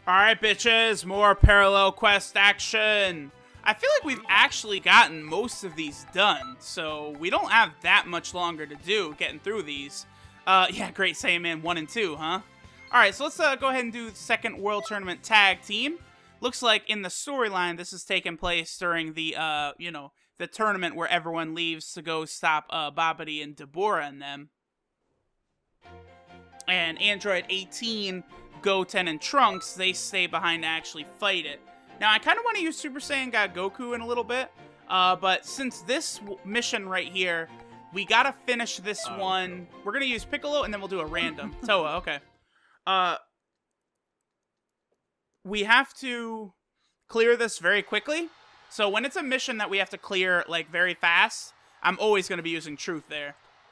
Alright, bitches, more parallel quest action. I feel like we've actually gotten most of these done, so we don't have that much longer to do getting through these. Yeah, Great Saiyaman 1 and 2, huh? Alright, so let's go ahead and do the second World Tournament Tag Team. Looks like in the storyline, this is taking place during the, you know, the tournament where everyone leaves to go stop Babidi and Dabura and them. And Android 18, Goten, and Trunks, they stay behind to actually fight it. Now, I kind of want to use Super Saiyan God Goku in a little bit, but since this mission right here, we gotta finish this one. We're gonna use Piccolo, and then we'll do a random. Toa, okay. We have to clear this very quickly. So when it's a mission that we have to clear, like, very fast, I'm always gonna be using Truth there.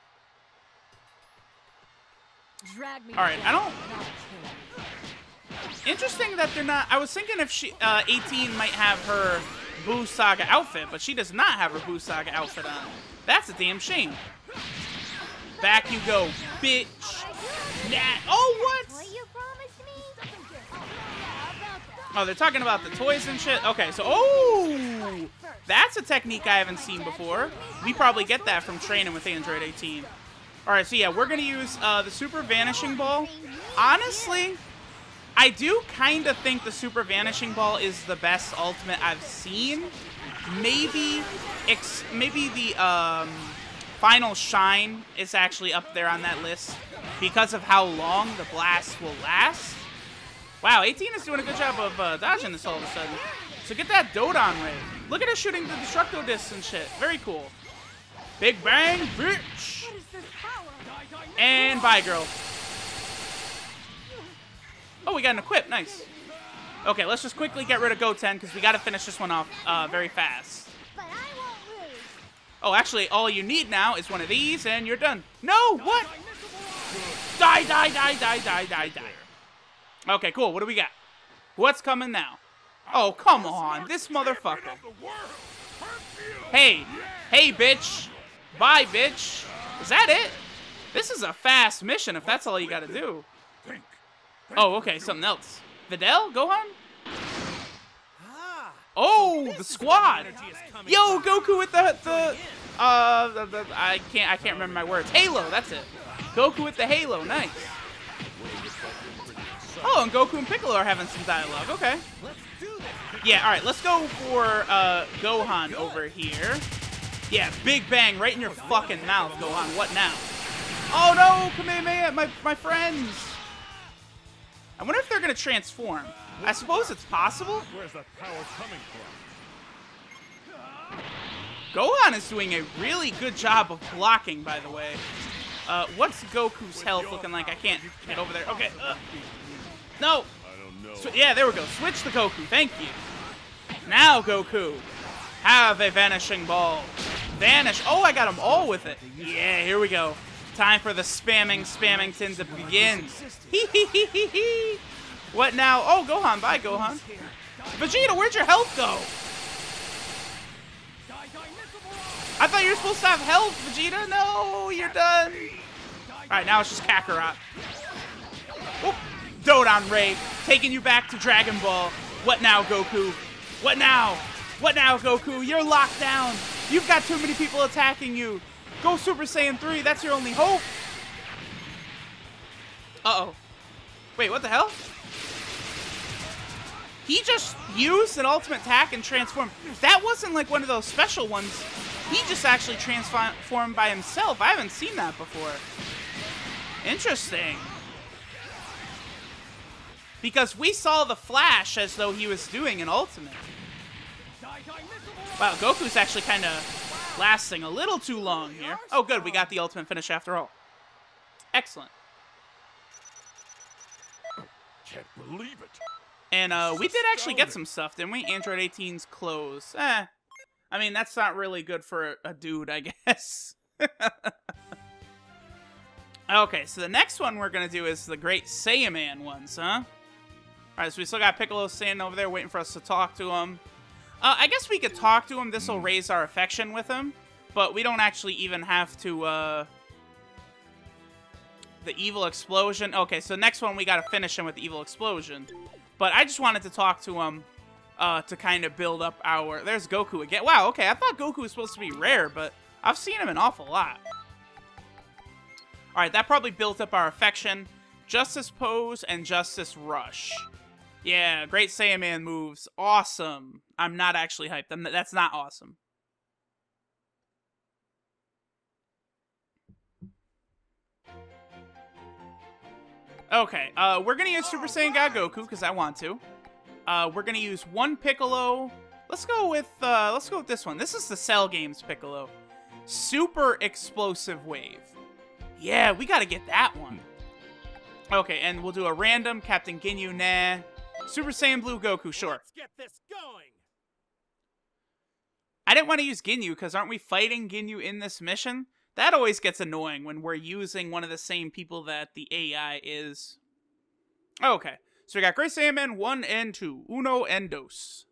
Alright, I don't... Interesting that they're not... I was thinking if she 18 might have her Buu Saga outfit, but she does not have her Buu Saga outfit on. That's a damn shame. Back you go, bitch. Nah. Oh, what? Oh, they're talking about the toys and shit? Okay, so... Oh! That's a technique I haven't seen before. We probably get that from training with Android 18. Alright, so yeah, we're going to use the Super Vanishing Ball. Honestly, I do kind of think the Super Vanishing Ball is the best ultimate I've seen. Maybe the Final Shine is actually up there on that list because of how long the blast will last. Wow, 18 is doing a good job of dodging this all of a sudden. So get that Dodon Ray. Look at her shooting the Destructo Discs and shit. Very cool. Big Bang, bitch! And bye, girl. Oh, we got an equip. Nice. Okay, let's just quickly get rid of Goten because we got to finish this one off very fast. Oh, actually, all you need now is one of these, and you're done. No, what? Die, die, die, die, die, die, die. Okay, cool. What do we got? What's coming now? Oh, come on. This motherfucker. Hey. Hey, bitch. Bye, bitch. Is that it? This is a fast mission if that's all you gotta do. Oh, okay, something else. Videl? Gohan? Oh, the squad! Yo, Goku with I can't remember my words. Halo, that's it. Goku with the Halo, nice. Oh, and Goku and Piccolo are having some dialogue, okay. Yeah, alright, let's go for Gohan over here. Yeah, Big Bang right in your fucking mouth, Gohan. What now? Oh no, Kamehameha, my friends! I wonder if they're gonna transform. I suppose it's possible. Where's that power coming from? Gohan is doing a really good job of blocking, by the way. What's Goku's health looking like? I can't get over there. Okay. No. Yeah, there we go. Switch the Goku. Thank you. Now, Goku, have a vanishing ball. Vanish. Oh, I got them all with it. Yeah, here we go. Time for the Spammington to begin. What now? Oh, Gohan. Bye, Gohan. Vegeta, where'd your health go? I thought you were supposed to have health, Vegeta. No, you're done. All right, now it's just Kakarot. Oh, Dodon Ray, taking you back to Dragon Ball. What now, Goku? What now? What now, Goku? You're locked down. You've got too many people attacking you. Go Super Saiyan 3. That's your only hope. Uh-oh. Wait, what the hell? He just used an ultimate attack and transformed. That wasn't like one of those special ones. He just actually transformed by himself. I haven't seen that before. Interesting. Because we saw the flash as though he was doing an ultimate. Wow, Goku's actually kind of lasting a little too long here. Oh, good. We got the ultimate finish after all. Excellent. Can't believe it. And we did actually get some stuff, didn't we? Android 18's clothes. I mean, that's not really good for a dude, I guess. Okay, so the next one we're going to do is the Great Saiyaman ones, huh? Alright, so we still got Piccolo standing over there waiting for us to talk to him. I guess we could talk to him. This will raise our affection with him. But we don't actually even have to The evil explosion. Okay, so next one we gotta finish him with the evil explosion. But I just wanted to talk to him to kind of build up our... There's Goku again. Wow, okay, I thought Goku was supposed to be rare, but I've seen him an awful lot. Alright, that probably built up our affection. Justice Pose and Justice Rush. Yeah, Great Saiyaman moves. Awesome. I'm not actually hyped. That's not awesome. Okay, we're gonna use Super Saiyan God Goku because I want to. We're gonna use one Piccolo. Let's go with this one. This is the Cell Games Piccolo. Super Explosive Wave. Yeah, we gotta get that one. Okay, and we'll do a random Captain Ginyu. Nah. Super Saiyan Blue Goku. Sure. Let's get this going. I didn't want to use Ginyu because aren't we fighting Ginyu in this mission? That always gets annoying when we're using one of the same people that the AI is. Okay, so we got Great Saiyaman 1 and 2. Uno and dos.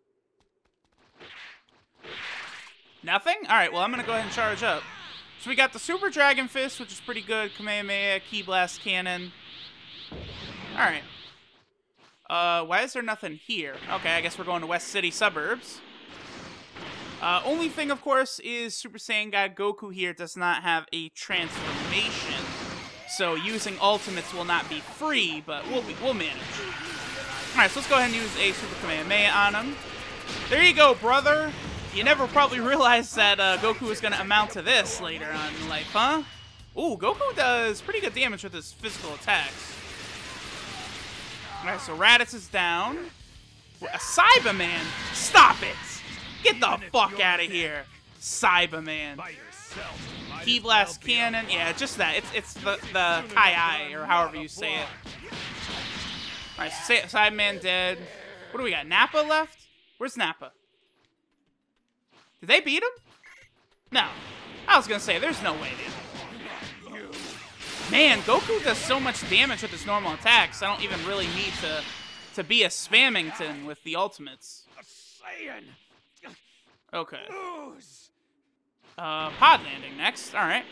Nothing? Alright, well, I'm going to go ahead and charge up. So we got the Super Dragon Fist, which is pretty good. Kamehameha, Ki Blast Cannon. Alright. Why is there nothing here? Okay, I guess we're going to West City Suburbs. Only thing, of course, is Super Saiyan God Goku here does not have a transformation. So using ultimates will not be free, but we'll manage. Alright, so let's go ahead and use a Super Kamehameha on him. There you go, brother. You never probably realized that Goku was going to amount to this later on in life, huh? Ooh, Goku does pretty good damage with his physical attacks. Alright, so Raditz is down. A Cyberman? Stop it! Get the fuck out of here, Cyberman. Ki Blast Cannon, yeah, just that. It's the Kai-Ai, or however you say it. Alright, so Cyberman dead. What do we got, Nappa left? Where's Nappa? Did they beat him? No. I was gonna say, there's no way, dude. Man, Goku does so much damage with his normal attacks, I don't even really need to be a Spammington with the ultimates. Okay. Pod landing next. Alright.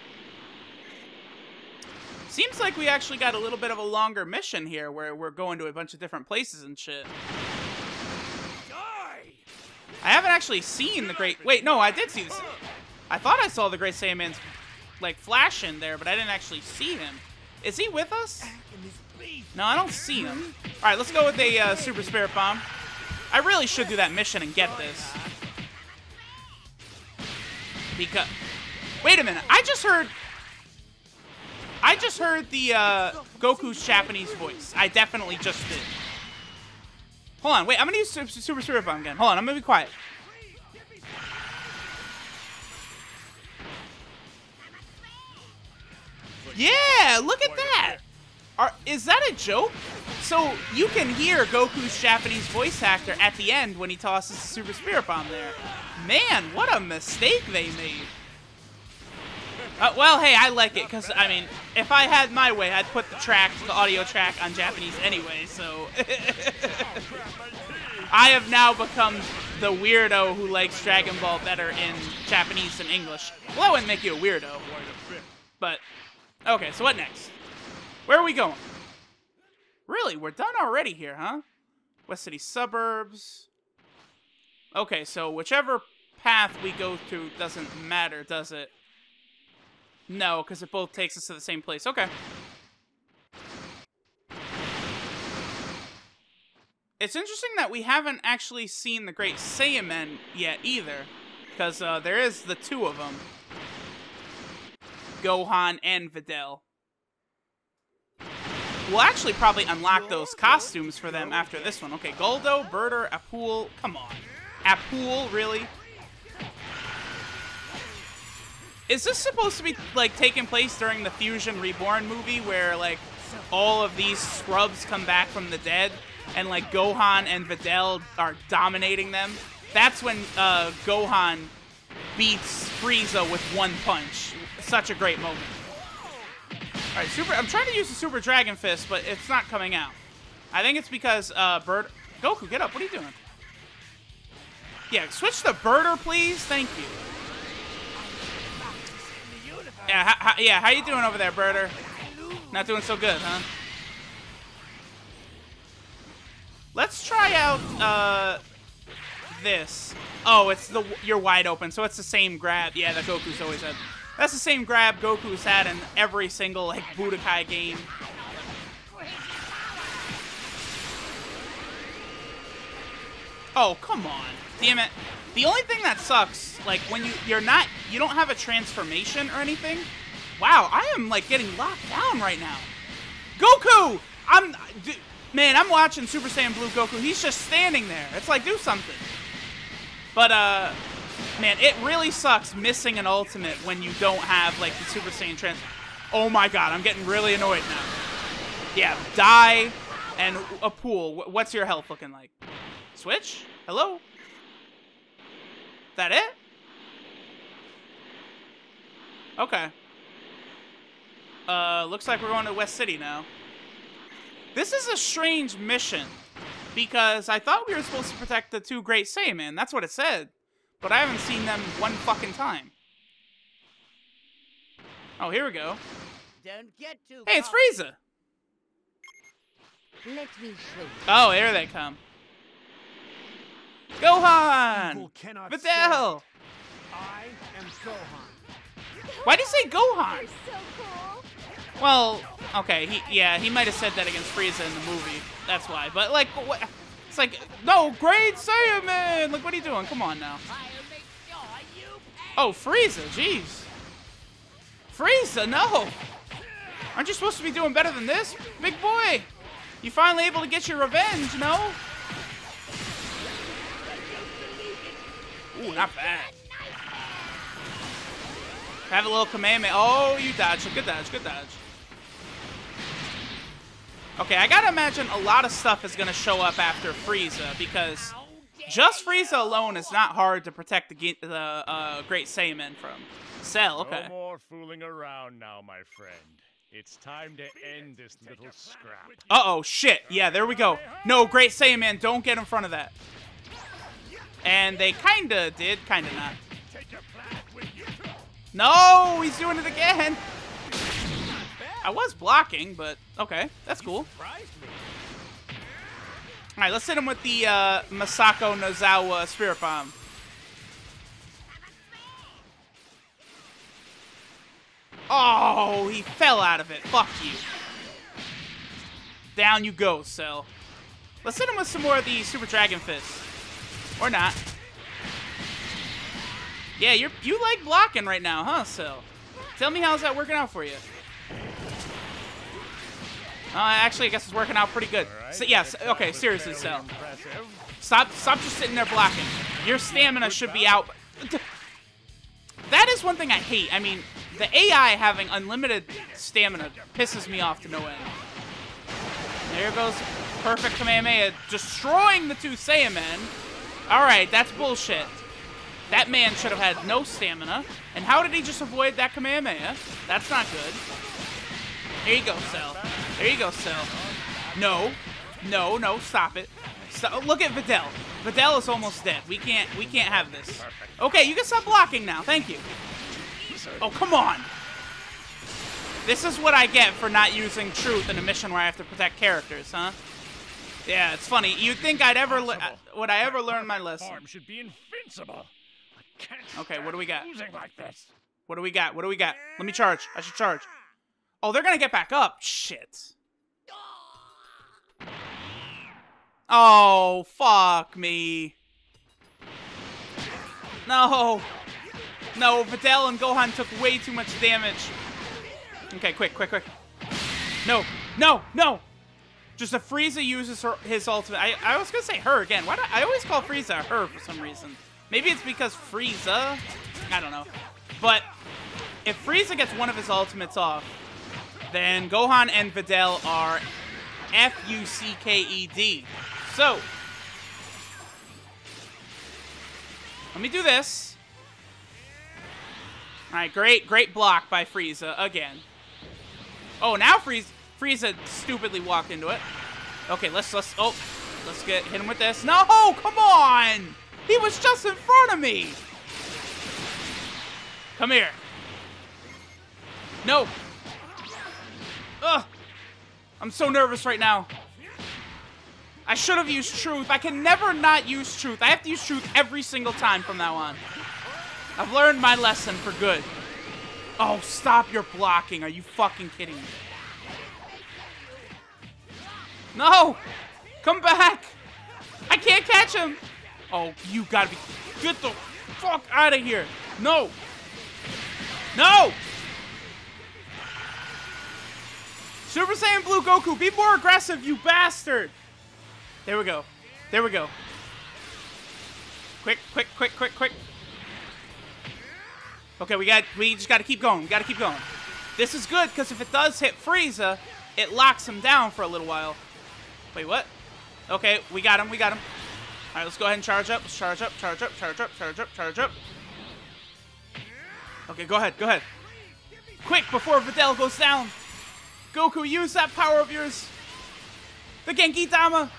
Seems like we actually got a little bit of a longer mission here where we're going to a bunch of different places and shit. I haven't actually seen the Great... Wait, no, I did see this. I thought I saw the Great Saiyaman's, like, flash in there, but I didn't actually see him. Is he with us? No, I don't see him. Alright, let's go with a Super Spirit Bomb. I really should do that mission and get this. Because... Wait a minute, I just heard the Goku's Japanese voice. I definitely just did. Hold on, wait, I'm gonna use Super Spirit Bomb again. Hold on, I'm gonna be quiet. Yeah, look at that! Is that a joke? So, you can hear Goku's Japanese voice actor at the end when he tosses the Super Spirit Bomb there. Man, what a mistake they made. Well, hey, I like it, because, I mean, if I had my way, I'd put the audio track on Japanese anyway, so... I have now become the weirdo who likes Dragon Ball better in Japanese than English. Well, that wouldn't make you a weirdo. But, okay, so what next? Where are we going? Really, we're done already here, huh? West City Suburbs. Okay, so whichever path we go through doesn't matter, does it? No, because it both takes us to the same place. Okay. It's interesting that we haven't actually seen the Great Saiyaman yet either, because there is the two of them. Gohan and Videl. We'll actually probably unlock those costumes for them after this one. Okay, Guldo, Birder, Apul. Come on. Apul, really? Is this supposed to be, like, taking place during the Fusion Reborn movie where, like, all of these scrubs come back from the dead and, like, Gohan and Videl are dominating them? That's when Gohan beats Frieza with one punch. Such a great moment. Alright, I'm trying to use the Super Dragon Fist, but it's not coming out. I think it's because Goku, get up. What are you doing? Yeah, switch to Birder, please. Thank you. Yeah, how you doing over there, Birder? Not doing so good, huh? Let's try out, this. Oh, it's you're wide open, so it's the same grab. Yeah, that Goku's always had. That's the same grab Goku's had in every single, like, Budokai game. Oh, come on. Damn it. The only thing that sucks, like, when you don't have a transformation or anything. Wow, I am, like, getting locked down right now. Goku! Man, I'm watching Super Saiyan Blue Goku. He's just standing there. It's like, do something. But, man, it really sucks missing an ultimate when you don't have, like, the Super Saiyan trans. Oh my god, I'm getting really annoyed now. Yeah, die and a pool. What's your health looking like? Switch? Hello? That it? Okay. Looks like we're going to West City now. This is a strange mission, because I thought we were supposed to protect the 2 Great Saiyamen. That's what it said. But I haven't seen them one fucking time. Oh, here we go. Don't get too Hey, it's Frieza! Let me show you. Oh, here they come. Gohan! Evil cannot Videl! I am Gohan. Why'd he say Gohan? You're so cool. Well, okay, he might have said that against Frieza in the movie. That's why. But, like, what? It's like, no, Great Saiyaman! Like, what are you doing? Come on now. I'll make sure you pay. Oh, Frieza, jeez. Frieza, no! Aren't you supposed to be doing better than this, big boy? You finally able to get your revenge, no? Ooh, not bad. Have a little Kamehameha. Oh, you dodged. Good dodge, good dodge. Okay, I gotta imagine a lot of stuff is gonna show up after Frieza, because just Frieza alone is not hard to protect the Great Saiyaman from. Cell, okay. No more fooling around now, my friend. It's time to end this little scrap. Uh-oh, shit. Yeah, there we go. No, Great Saiyaman, don't get in front of that. And they kinda did, kinda not. No, he's doing it again. I was blocking, but okay, that's cool. Alright, let's hit him with the Masako Nozawa Spirit Bomb. Oh, he fell out of it. Fuck you. Down you go, Cell. Let's hit him with some more of the Super Dragon Fists. Or not. Yeah, you like blocking right now, huh, Cell? Tell me how's that working out for you? Actually, I guess it's working out pretty good. So, yes, okay, seriously, Cell. Stop just sitting there blocking. Your stamina should be out. That is one thing I hate. I mean, the AI having unlimited stamina pisses me off to no end. There goes perfect Kamehameha, destroying the 2 Saiyamen. Alright, that's bullshit. That man should have had no stamina. And how did he just avoid that Kamehameha? That's not good. There you go, Cell. There you go, Cell. No. No, no, stop it. Stop. Look at Videl. Videl is almost dead. We can't have this. Okay, you can stop blocking now. Thank you. Oh, come on. This is what I get for not using truth in a mission where I have to protect characters, huh? Yeah, it's funny. You'd think would I ever learn my lesson? Farm should be invincible. I can't Okay, what do we got? losing like this. What do we got? What do we got? Let me charge. I should charge. Oh, they're gonna get back up. Shit. Oh, fuck me. No. No, Videl and Gohan took way too much damage. Okay, quick. No. Just if Frieza uses his ultimate. I was gonna say her again. Why do I always call Frieza her for some reason? Maybe it's because Frieza. I don't know. But if Frieza gets one of his ultimates off, then Gohan and Videl are F-U-C-K-E-D. So, let me do this. Alright, great block by Frieza again. Oh, now Frieza stupidly walked into it. Okay, let's hit him with this. No, come on! He was just in front of me! Come here. No. Ugh! I'm so nervous right now. I should have used Truth. I can never not use Truth. I have to use Truth every single time from now on. I've learned my lesson for good. Oh, stop your blocking. Are you fucking kidding me? No! Come back! I can't catch him! Oh, you gotta be... Get the fuck out of here! No! No! Super Saiyan Blue Goku, be more aggressive, you bastard! There we go. There we go. Quick, quick, quick, quick, quick. Okay, we just gotta keep going. We gotta keep going. This is good, because if it does hit Frieza, it locks him down for a little while. Wait, what? Okay, we got him, we got him. Alright, let's go ahead and charge up. Let's charge up, charge up, charge up, charge up, charge up. Okay, go ahead, go ahead. Quick, before Videl goes down. Goku, use that power of yours. The Genki Dama.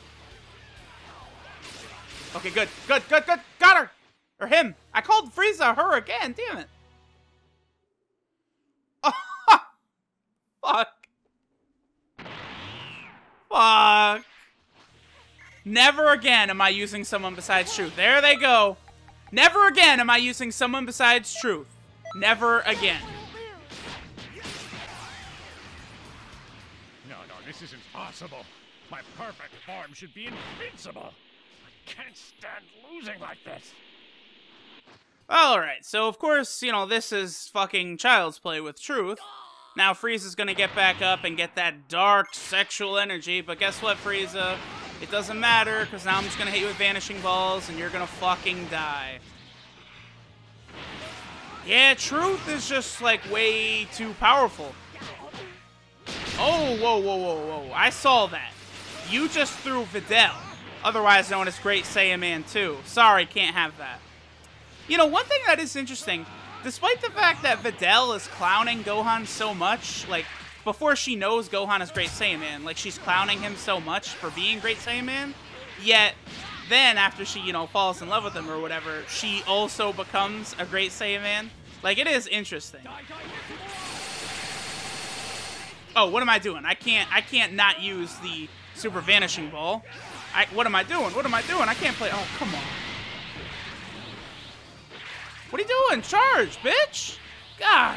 Okay, good, good, good, good. Got her. Or him. I called Frieza her again, damn it. Oh, fuck. Fuck. Never again am I using someone besides Truth. There they go. Never again am I using someone besides Truth. Never again. No, this isn't possible. My perfect form should be invincible. I can't stand losing like this. Alright, so of course, you know, this is fucking child's play with Truth. Now Frieza's gonna get back up and get that dark sexual energy, but guess what, Frieza? It doesn't matter, because now I'm just gonna hit you with Vanishing Balls, and you're gonna fucking die. Yeah, Truth is just, like, way too powerful. Oh, whoa, whoa, whoa, whoa. I saw that. You just threw Videl, otherwise known as Great Saiyan Man 2. Sorry, can't have that. You know, one thing that is interesting, despite the fact that Videl is clowning Gohan so much, like, before she knows Gohan is Great Saiyan Man, like, she's clowning him so much for being Great Saiyan Man, yet then after she, you know, falls in love with him or whatever, she also becomes a Great Saiyan Man. Like, it is interesting. Oh, what am I doing? I can't not use the Super Vanishing Ball. What am I doing? What am I doing? I can't play. Oh, come on. What are you doing? Charge, bitch! God.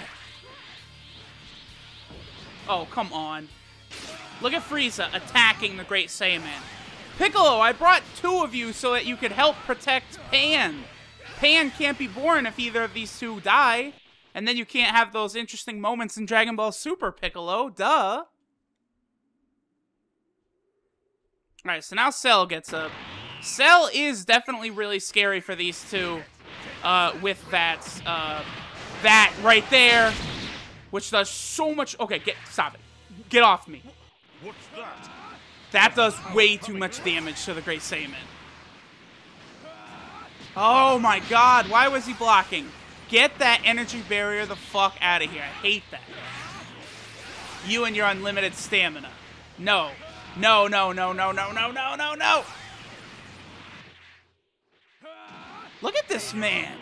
Oh, come on. Look at Frieza attacking the Great Saiyan Man. Piccolo, I brought two of you so that you could help protect Pan. Pan can't be born if either of these two die. And then you can't have those interesting moments in Dragon Ball Super, Piccolo. Duh. Alright, so now Cell gets up. Cell is definitely really scary for these two. With that right there. Which does so much... Okay, stop it. Get off me. What's that? That does way too much damage to the Great Saiyan. Oh my god, why was he blocking? Get that energy barrier the fuck out of here. I hate that. You and your unlimited stamina. No. No, no, no, no, no, no, no, no, no! Look at this man!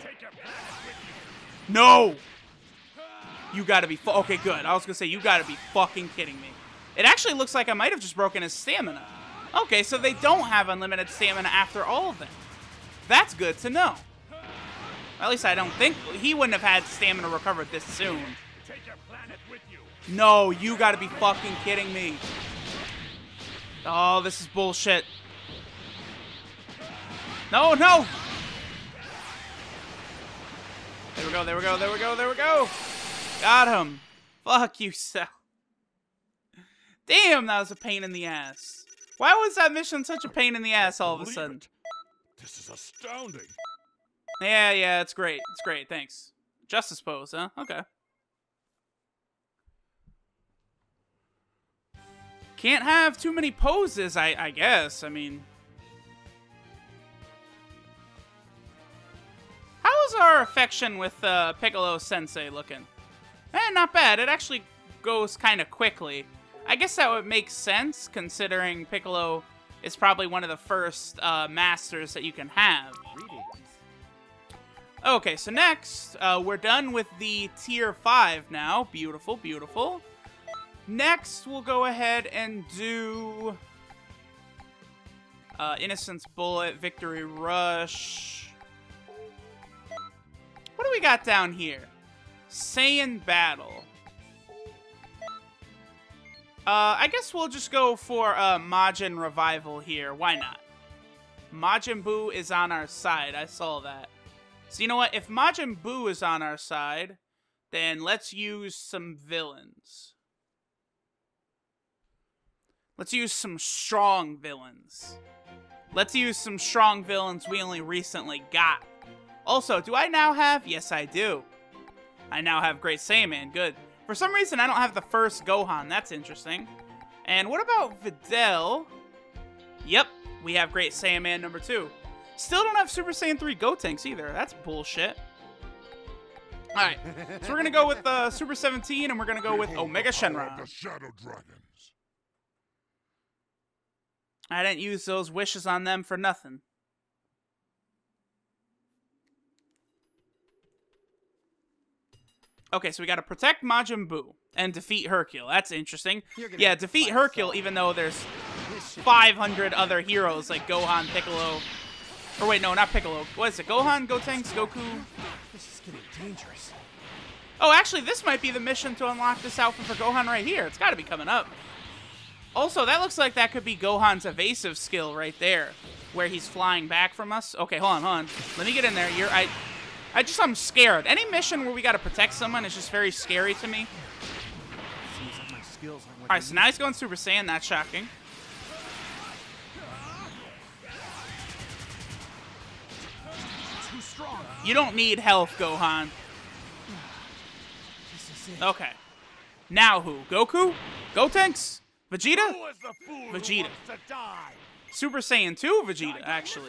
No! You gotta be okay, good. I was gonna say, you gotta be fucking kidding me. It actually looks like I might have just broken his stamina. Okay, so they don't have unlimited stamina after all of them. That's good to know. At least I don't think... He wouldn't have had stamina recovered this soon. No, you gotta be fucking kidding me. Oh, this is bullshit. No, no! There we go, there we go, there we go, there we go! Got him. Fuck you, Cell. Damn, that was a pain in the ass. Why was that mission such a pain in the ass all of a sudden? This is astounding. Yeah, it's great. It's great, thanks. Justice pose, huh? Okay. Can't have too many poses, I guess. I mean... How is our affection with Piccolo Sensei looking? Not bad. It actually goes kind of quickly. I guess that would make sense, considering Piccolo is probably one of the first masters that you can have. Okay, so next, we're done with the Tier 5 now. Beautiful, beautiful. Next, we'll go ahead and do Innocence Bullet, Victory Rush. What do we got down here? Saiyan Battle. I guess we'll just go for Majin Revival here. Why not? Majin Buu is on our side. I saw that. So you know what? If Majin Buu is on our side, then let's use some villains. Let's use some strong villains. Let's use some strong villains we only recently got. Also, do I now have? Yes, I do. I now have Great Saiyaman. Good. For some reason, I don't have the first Gohan. That's interesting. And what about Videl? Yep, we have Great Saiyaman number 2. Still don't have Super Saiyan 3 Gotenks either. That's bullshit. Alright, so we're going to go with Super 17, and we're going to go with Omega Shenron. The Shadow Dragons. I didn't use those wishes on them for nothing. Okay, so we got to protect Majin Buu and defeat Hercule. That's interesting. Yeah, defeat Hercule even though there's 500 other heroes like Gohan, Piccolo. Or wait, no, not Piccolo. What is it? Gohan, Gotenks, Goku? This is getting dangerous. Oh, actually, this might be the mission to unlock this outfit for Gohan right here. It's got to be coming up. Also, that looks like that could be Gohan's evasive skill right there, where he's flying back from us. Okay, hold on. Let me get in there. I'm scared. Any mission where we gotta protect someone is just very scary to me. Seems like my skills aren't what Alright, they so now he's going Super Saiyan. That's shocking. too strong. You don't need health, Gohan. This is it. Okay. Now who? Goku? Gotenks? Vegeta? Who is the fool who Vegeta. wants to die? Super Saiyan 2 Vegeta, actually.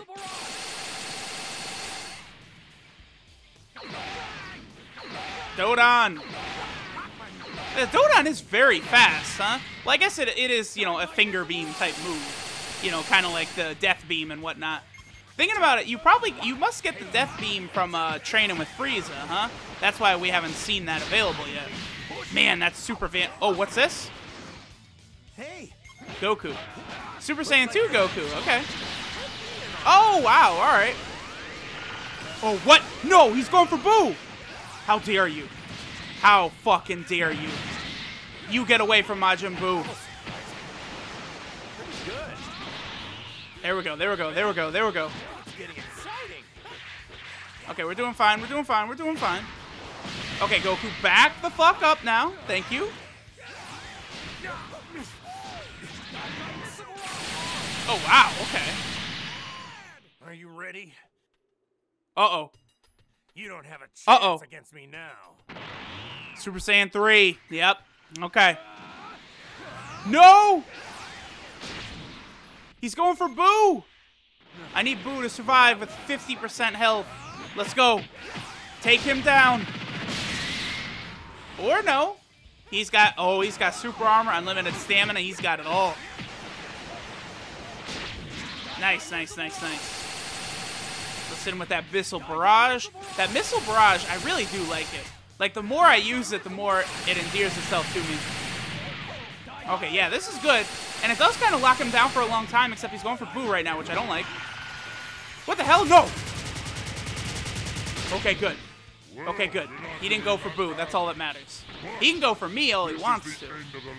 Dodon. Dodon is very fast, huh? Well, I guess it is, you know, a finger beam type move. You know, kind of like the Death Beam and whatnot. Thinking about it, you must get the Death Beam from training with Frieza, huh? That's why we haven't seen that available yet. Man, that's super fan. Oh, what's this? Hey, Goku. Super Saiyan 2 Goku, okay. Oh, wow, alright. Oh, what? No, he's going for Buu! How dare you? How fucking dare you? You get away from Majin Buu. There we go, there we go, there we go, there we go. it's getting exciting. Okay, we're doing fine, we're doing fine, we're doing fine. Okay, Goku, back the fuck up now. Thank you. Oh, wow, okay. Are you ready? Uh-oh. You don't have a chance Uh-oh. against me now. Super Saiyan 3. Yep. Okay. No! He's going for Buu! I need Buu to survive with 50% health. Let's go. Take him down. Or no. He's got super armor, unlimited stamina. He's got it all. Nice, nice, nice, nice. Let's hit him with that Missile Barrage. That Missile Barrage, I really do like it. Like, the more I use it, the more it endears itself to me. Okay, yeah, this is good. And it does kind of lock him down for a long time, except he's going for Buu right now, which I don't like. What the hell? No! Okay, good. Okay, good. He didn't go for Buu. That's all that matters. He can go for me all he wants to.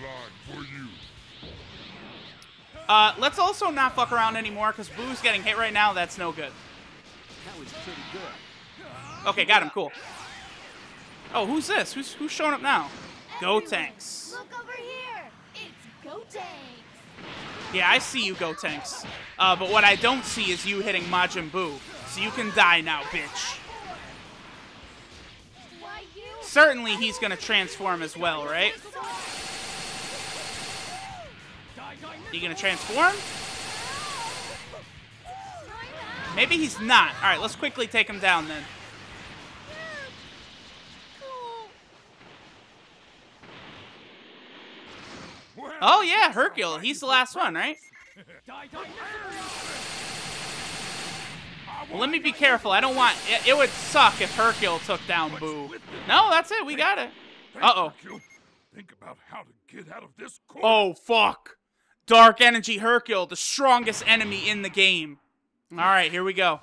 Let's also not fuck around anymore, because Boo's getting hit right now. That's no good. That was pretty good. Okay, got him. Cool. Oh, who's this? Who's showing up now? Gotenks. Look over here. It's Gotenks. Yeah, I see you, Gotenks. But what I don't see is you hitting Majin Buu. So you can die now, bitch. Why you? Certainly he's gonna transform as well, right? You gonna transform? Maybe he's not. Alright, let's quickly take him down then. Oh yeah, Hercule. He's the last one, right? Well, let me be careful. I don't want... It would suck if Hercule took down Buu. No, that's it. We got it. Uh-oh. think about how to get out of this corner. Oh, fuck. Dark Energy Hercule, the strongest enemy in the game. Alright, here we go.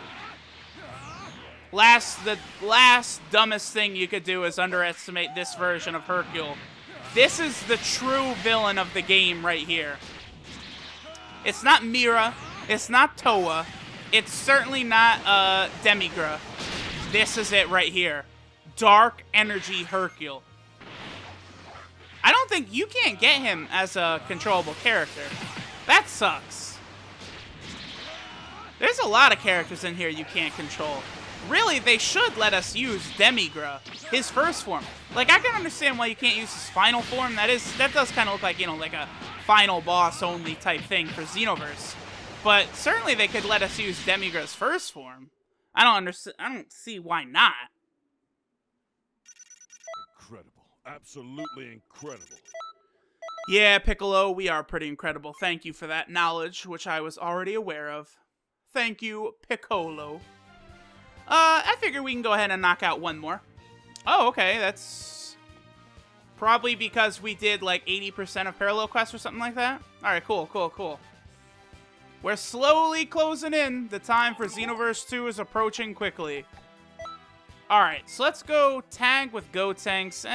The last dumbest thing you could do is underestimate this version of Hercule. This is the true villain of the game right here. It's not Mira. It's not Towa. It's certainly not Demigra. This is it right here. Dark Energy Hercule. I don't think you can't get him as a controllable character. That sucks. There's a lot of characters in here you can't control. Really, they should let us use Demigra, his first form. Like, I can understand why you can't use his final form. That does kind of look like, you know, like a final boss only type thing for Xenoverse. But certainly they could let us use Demigra's first form. I don't see why not. Incredible. Absolutely incredible. Yeah, Piccolo, we are pretty incredible. Thank you for that knowledge, which I was already aware of. Thank you, Piccolo. I figure we can go ahead and knock out one more. Oh, okay, that's probably because we did like 80% of Parallel Quest or something like that. Alright, cool, cool, cool. We're slowly closing in. The time for Xenoverse 2 is approaching quickly. Alright, so let's go tag with Gotenks.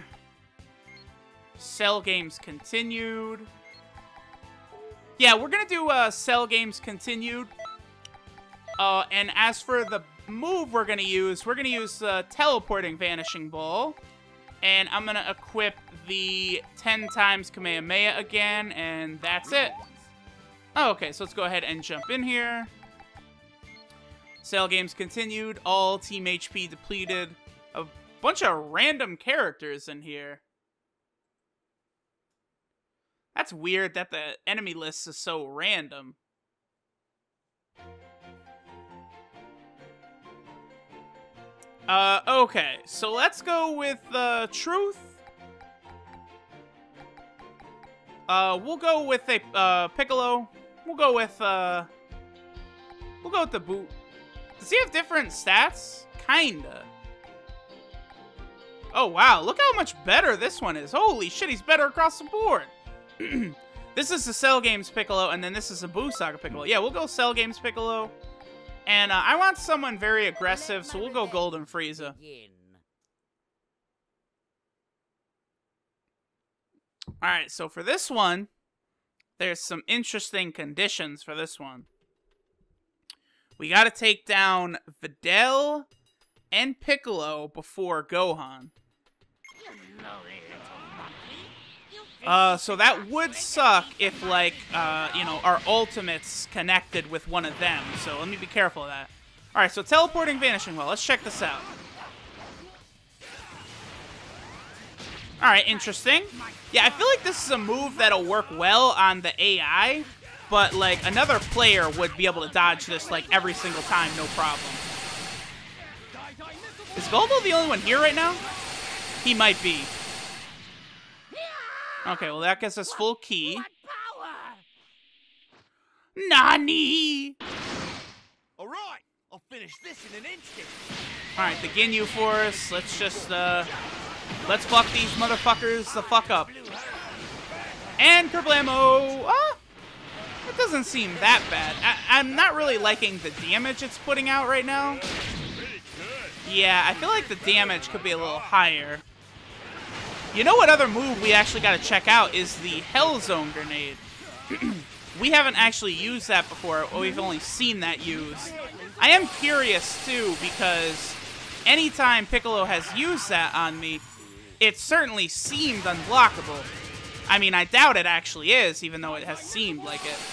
Cell Games Continued. Yeah, we're gonna do Cell Games Continued. And as for the move we're gonna use Teleporting Vanishing Ball. And I'm gonna equip the 10 times Kamehameha again, and that's it. Oh, okay, so let's go ahead and jump in here. Cell Games Continued, all team HP depleted. A bunch of random characters in here. That's weird that the enemy list is so random. Okay, so let's go with Truth. We'll go with a Piccolo. We'll go with the Boot. Does he have different stats? Kinda. Oh wow, look how much better this one is. Holy shit, he's better across the board. This is the Cell Games Piccolo, and then this is a Buu Saga Piccolo. Yeah, we'll go Cell Games Piccolo. And I want someone very aggressive, so we'll go Golden Frieza. Alright, so for this one, there's some interesting conditions for this one. We gotta take down Videl and Piccolo before Gohan. So that would suck if, like, you know, our ultimates connected with one of them. So let me be careful of that. Alright, so Teleporting Vanishing Ball. Let's check this out. Alright, interesting. Yeah, I feel like this is a move that'll work well on the AI, but, like, another player would be able to dodge this, like, every single time, no problem. Is Goldo the only one here right now? He might be. Okay, well, that gets us full key. Nani! Alright, I'll finish this in an instant. Alright, the Ginyu Force. Let's just, let's fuck these motherfuckers the fuck up. And Kerblamo! Ah! It doesn't seem that bad. I'm not really liking the damage it's putting out right now. Yeah, I feel like the damage could be a little higher. You know what other move we actually got to check out is the Hell Zone Grenade. We haven't actually used that before. We've only seen that used. I am curious, too, because anytime Piccolo has used that on me, it certainly seemed unblockable. I mean, I doubt it actually is, even though it has seemed like it.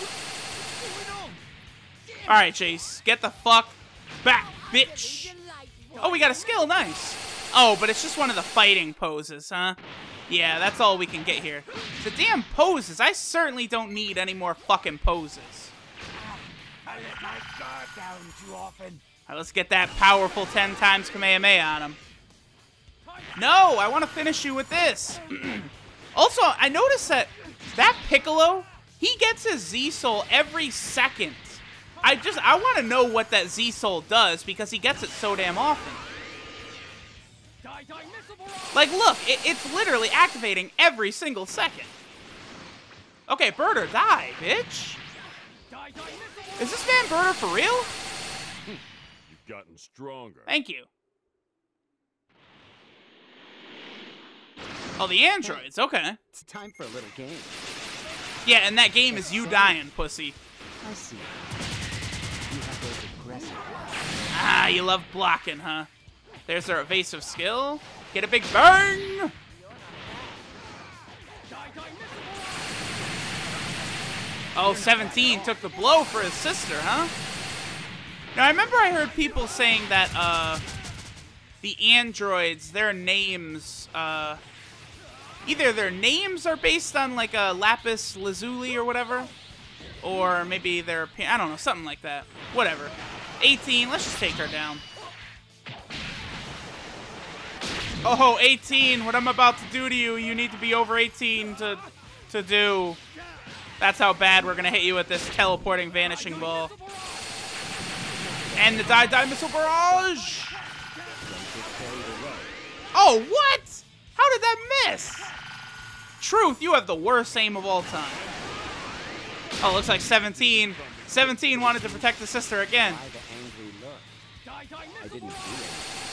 Alright, Jace. Get the fuck back, bitch. Oh, we got a skill. Nice. Oh, but it's just one of the fighting poses, huh? Yeah, that's all we can get here. The damn poses. I certainly don't need any more fucking poses. I let my guard down too often. Alright, let's get that powerful 10 times Kamehameha on him. No, I want to finish you with this. Also, I noticed that Piccolo, he gets his Z-Soul every second. I want to know what that Z-Soul does because he gets it so damn often. Like, look, it's literally activating every single second. Okay, Birder, die, bitch. Is this man Birder for real? You've gotten stronger. Thank you. Oh, the androids, okay. It's time for a little game. Yeah, and that game is you dying, pussy. I see. You have those aggressive ones. Ah, you love blocking, huh? There's their evasive skill. Get a big bang! Oh, 17 took the blow for his sister, huh? Now, I remember I heard people saying that, the androids, their names, either their names are based on, like, a lapis lazuli or whatever, or maybe their, I don't know, something like that. Whatever. 18, let's just take her down. Oh, 18, what I'm about to do to you, you need to be over 18 to do. That's how bad we're gonna hit you with this teleporting vanishing ball. And the Die Missile Barrage! Oh, what? How did that miss? Truth, you have the worst aim of all time. Oh, looks like 17. 17 wanted to protect the sister again. Why the angry look? I didn't do it.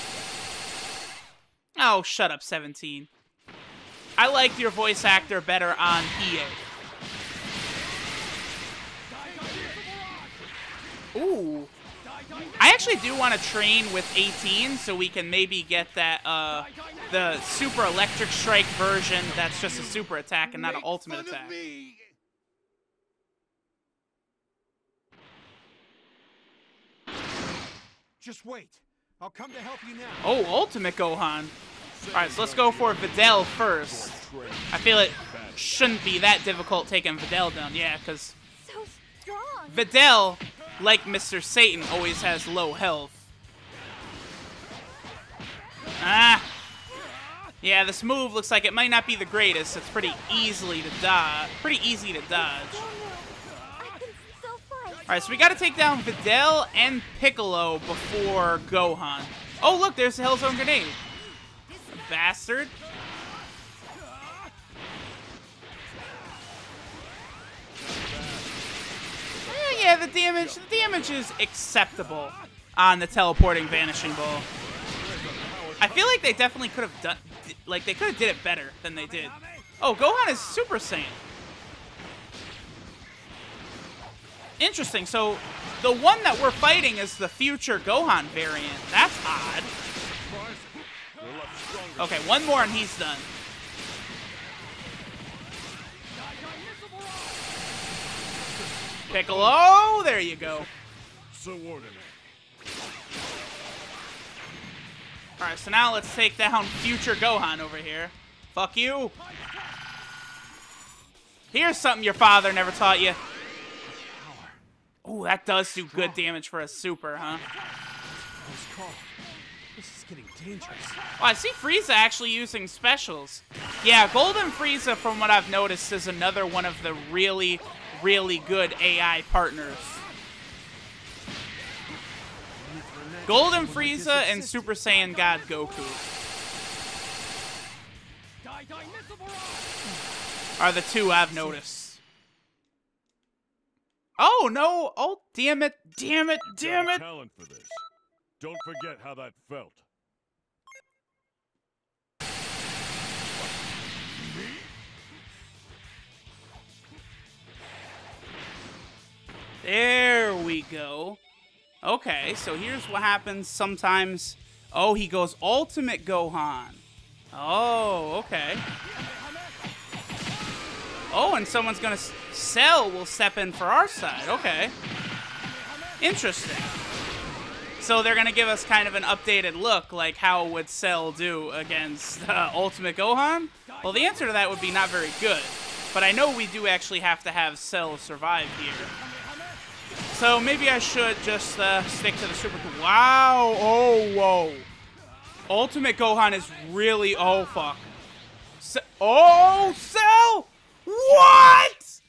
Oh, shut up, 17. I liked your voice actor better on EA. Ooh. I actually do want to train with 18 so we can maybe get that, the Super Electric Strike version that's just a super attack and not an ultimate attack. Just wait. I'll come to help you now. Oh, Ultimate Gohan. Alright, so let's go for Videl first. I feel it shouldn't be that difficult taking Videl down. Yeah, because So strong. Videl, like Mr. Satan, always has low health. Ah. Yeah, this move looks like it might not be the greatest. It's pretty easily to dodge. Pretty easy to dodge. Oh no. I can still fight. Alright, so we gotta take down Videl and Piccolo before Gohan. Oh, look, there's the Hellzone Grenade. Bastard. Yeah, the damage is acceptable on the teleporting vanishing ball. I feel like they definitely could have done, like, they could have did it better than they did. Oh, Gohan is Super Saiyan. Interesting, so the one that we're fighting is the future Gohan variant. That's odd. Okay, one more and he's done. Piccolo, there you go. Subordinate. Alright, so now let's take down future Gohan over here. Fuck you. Here's something your father never taught you. Ooh, that does do good damage for a super, huh? Close call. This is getting dangerous. Oh, I see Frieza actually using specials. Yeah, Golden Frieza, from what I've noticed, is another one of the really, really good AI partners. Golden Frieza and Super Saiyan God Goku are the two I've noticed. Oh, no. Oh, damn it. Damn it. Damn it. Talent for this. Don't forget how that felt. There we go. Okay, so here's what happens sometimes. Oh, he goes Ultimate Gohan. Oh, okay. Oh, and someone's gonna Cell will step in for our side. Okay. Interesting. So they're gonna give us kind of an updated look, like how would Cell do against Ultimate Gohan? Well, the answer to that would be not very good. But I know we do actually have to have Cell survive here. So maybe I should just stick to the Super Cool. Wow. Oh, whoa. Ultimate Gohan is really... Oh, fuck. Oh, Cell! What?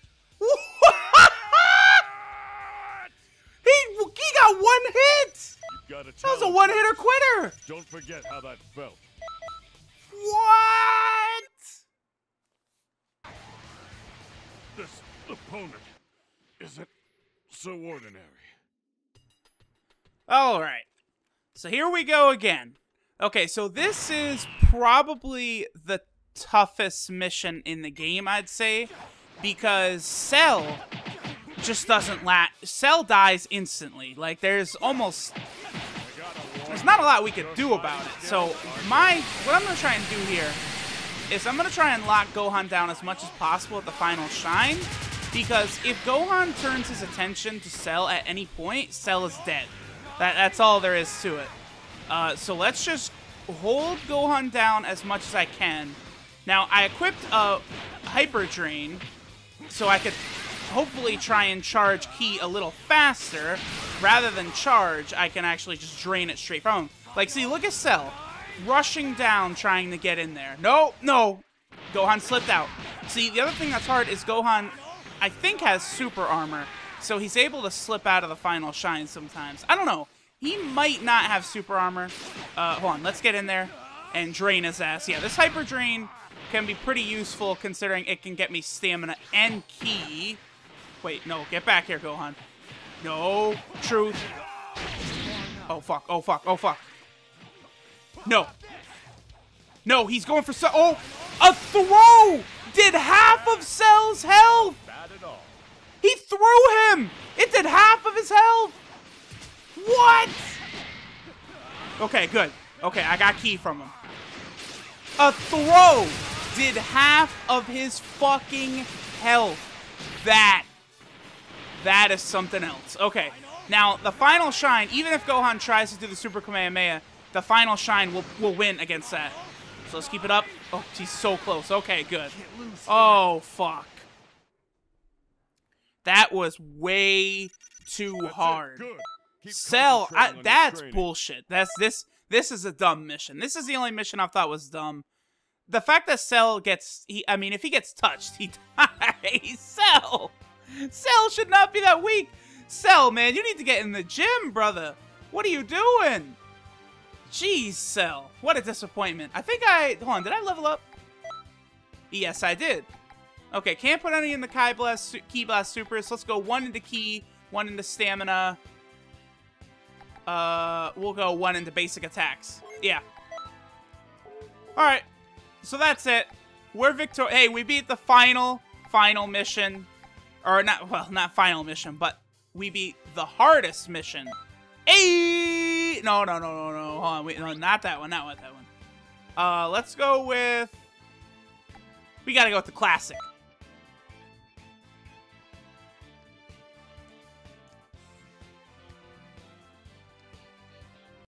He got one hit! You've got a That was a talent. one-hitter quitter! Don't forget how that felt. What? This opponent isn't so ordinary. All right. So here we go again. Okay, so this is probably the toughest mission in the game, I'd say, because Cell just doesn't Cell dies instantly. Like, there's not a lot we could do about it. So what I'm going to try and do here is I'm going to try and lock Gohan down as much as possible at the final shine, because if Gohan turns his attention to Cell at any point, Cell is dead. That's all there is to it. So let's just hold Gohan down as much as I can. Now, I equipped a Hyper Drain, so I could hopefully try and charge Ki a little faster. Rather than charge, I can actually just drain it straight from him. Like, see, look at Cell. Rushing down, trying to get in there. No, no. Gohan slipped out. See, the other thing that's hard is Gohan, I think, has super armor. So he's able to slip out of the final shine sometimes. I don't know. He might not have super armor. Hold on, let's get in there and drain his ass. Yeah, this Hyper Drain can be pretty useful considering it can get me stamina and Ki. Wait, no, get back here, Gohan. No, truth. Oh, fuck, oh, fuck, oh, fuck. No. No, he's going for Cell. Oh, a throw did half of Cell's health. He threw him. It did half of his health. What? Okay, good. Okay, I got Ki from him. A throw did half of his fucking health. That is something else. Okay, now the final shine, even if Gohan tries to do the Super Kamehameha, the final shine will win against that. So let's keep it up. Oh, he's so close. Okay, good. Oh, fuck. That was way too hard. Cell, that's bullshit. This is a dumb mission. This is the only mission I thought was dumb. The fact that Cell gets, I mean, if he gets touched, he dies. Cell should not be that weak. Cell, man, you need to get in the gym, brother. What are you doing? Jeez, Cell. What a disappointment. I think hold on, did I level up? Yes, I did. Okay, can't put any in the Ki Blast Supers. Let's go 1 into Ki, 1 into Stamina. We'll go 1 into Basic Attacks. Yeah. Alright. So that's it. We're victorious. Hey, we beat the final mission. Or not, well, not final mission, but we beat the hardest mission. Hey! No. Hold on, wait, no, not that one, not that one. Let's go with... We gotta go with the classic.